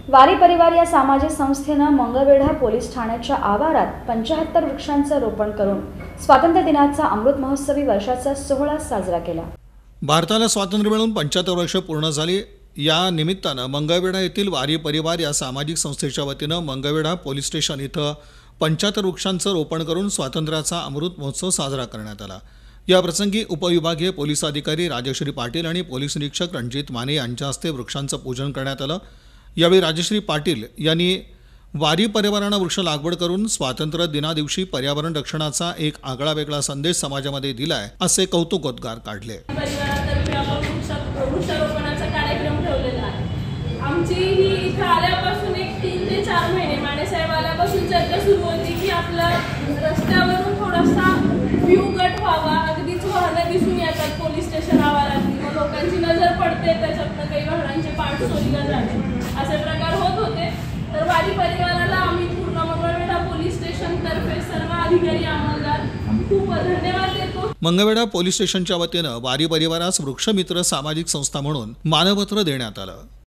वारी परिवार या सामाजिक संस्थेनं मंगळवेढा पोलीस ठाण्याच्या आवारात 75 वृक्षांचं रोपण करून स्वातंत्र्य दिनाचा अमृत महोत्सवी वर्षाचा सोहळा साजरा केला। भारताला स्वातंत्र्य मिळून 75 वर्ष पूर्ण झाली। या निमित्तानं मंगळवेढा येथील वारी परिवार या सामाजिक संस्थेच्या वतीनं मंगळवेढा पोलीस स्टेशन इथं 75 वृक्षांचं रोपण करून स्वातंत्र्याचा अमृत महोत्सव साजरा करण्यात आला। या प्रसंगी उपविभागीय पोलीस अधिकारी राजश्री पाटील आणि पोलीस निरीक्षक रणजित माने यांच्या हस्ते वृक्षांचं पूजन करण्यात आलं। यावेळी राजश्री पाटील यांनी वारी परिवारानं वृक्ष लागवड करून स्वातंत्र्य दिनादिवशी पर्यावरण रक्षणाचा एक आगळावेगळा संदेश समाजामध्ये दिलाय असे कौतुकोद्गार काढले। वृक्षारोपणाचा कार्यक्रम ठेवलेला आहे। आमची ही इथं आल्यापासून एक 3 ते 4 महिने मानेसाहेब आल्यापासून चर्चा सुरू होती की आपला रस्त्यावरून थोडासा व्ह्यू कट व्हावा, अगदीच वाहनं दिसून येतात पोलीस स्टेशन आवारात, मग लोकांची नजर पडते, त्याच्यातनं काही वाहनांचे पार्ट चोरीला जाणे असे प्रकार होत होते। तर वारी परिवाराला आम्ही पूर्ण मंगळवेढा पोलीस स्टेशन तर्फे सर्व अधिकारी अंमलदार खूप धन्यवाद देतो। मंगळवेढा पोलीस स्टेशनच्या वतीनं वारी परिवारास वृक्षमित्र सामाजिक संस्था म्हणून मानपत्र देण्यात आलं।